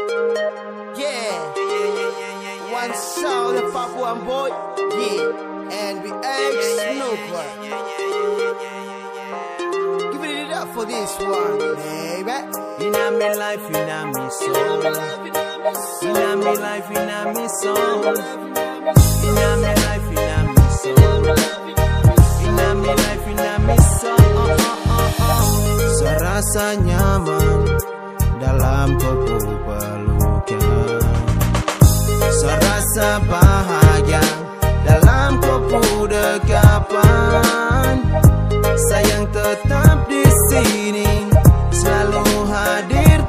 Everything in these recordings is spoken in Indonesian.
Yeah, one sound of Papuan boy. Yeah, and we ex-Nova. Give it up for this one, baby. In a me life, in a me soul. In a me life, in a me soul. In a me life, in a me soul. In a me life, in a me soul. Serasa nyaman dalam kubu pelukan, serasa bahagia dalam kubu dekapan. Sayang tetap di sini, selalu hadir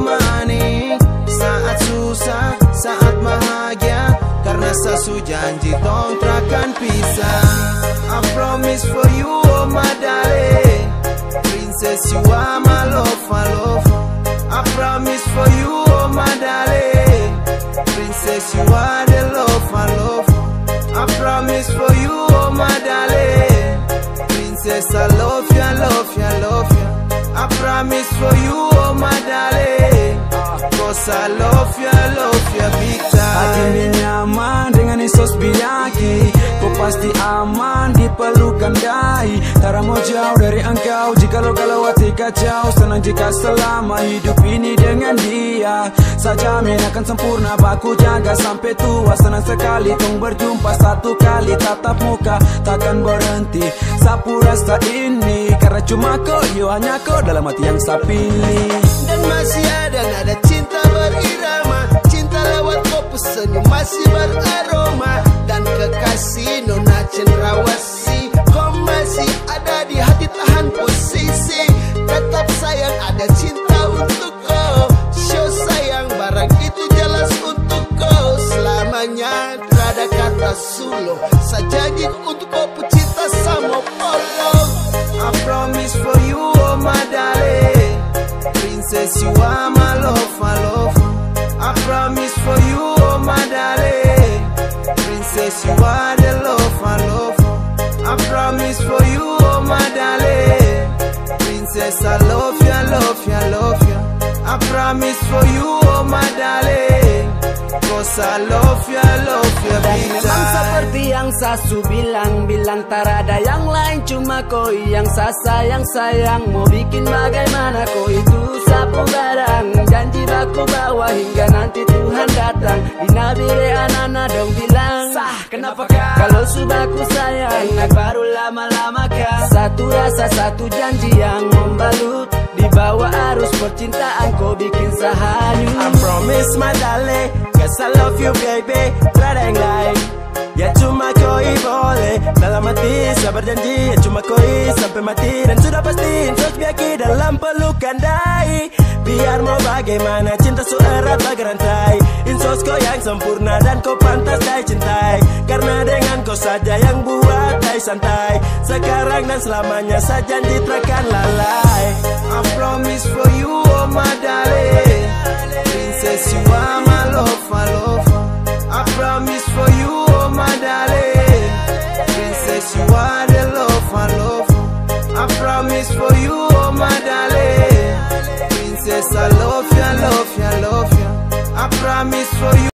temani. Saat susah, saat bahagia, karena sesu janji tong takkan pisah. I promise for you, oh my darling, princess you are my love, my love. I promise for you, oh my darling, princess you are the love, my love. I promise for you, oh my darling, princess I love you, I love you, I love you. I promise for you, oh my darling, cause I love you big time. Hati ini nyaman dengan Isos Biyaki, kau pasti aman di pelukan dai. Tak mau jauh dari engkau, jikalau hati kacau. Senang jika selama hidup ini dengan dia. Sajamin akan sempurna, baku jaga sampai tua. Senang sekali tong berjumpa satu kali, tatap muka takkan berhenti. Sapu rasa ini, karena cuma kau, yo hanya kau dalam hati yang saya pilih. Dan masih ada nada cinta berirama, cinta lewat kopi senyum masih beraroma. Dan kekasih Nona Cendrawasih, kau masih ada di hati, tahan posisi. Tetap sayang, ada cinta untuk kau. Show sayang, barang itu jelas untuk kau. Selamanya terada kata sulo, saya janji untuk kau pecinta sama polo. I promise for you, oh my darling, princess you are my love, my love. I promise for you, oh my darling, princess you are the love, my love. I promise for you, oh my darling, princess I love you, I love you, I love you. I promise for you, oh my darling, cause I love you big time. Memang seperti yang Sasu bilang tak ada yang lain, cuma kau yang saya sayang. Mau bikin bagaimana, kau itu sapu barang. Janji baku bawa hingga nanti Tuhan datang. Di nabire anak-anak dong bilang, sah kenapa kah? Kalau subaku sayang, baru lama-lama kah? Satu rasa, satu janji yang membalut. Di bawah arus percintaan kau bikin sahanyut. I promise my darling, cause I love you baby, tak ada yang lain. Ya cuma kau boleh dalam hati, saya berjanji ya cuma kau sampai mati. Dan sudah pasti Isos Biyaki dalam pelukan dai. Biar mau bagaimana, cinta so erat bagai rantai. Isos kau yang sempurna dan kau pantas dai cintai. Karena dengan kau saja yang buat dai santai. Sekarang dan selamanya saya janji takkan lalai. I promise for you, oh my darling, princess you are my love, my love. I promise for you, oh my darling, princess you are the love, my love. I promise for you, oh my darling, princess I love you, I love you, I love you. I promise for you,